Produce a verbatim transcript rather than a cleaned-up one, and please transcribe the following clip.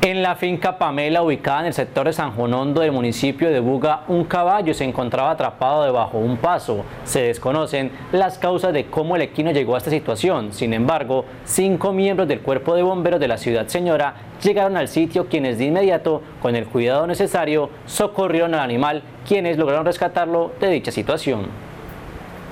En la finca Pamela, ubicada en el sector de San Juan Hondo del municipio de Buga, un caballo se encontraba atrapado debajo de un paso. Se desconocen las causas de cómo el equino llegó a esta situación. Sin embargo, cinco miembros del cuerpo de bomberos de la ciudad Señora llegaron al sitio, quienes de inmediato, con el cuidado necesario, socorrieron al animal, quienes lograron rescatarlo de dicha situación.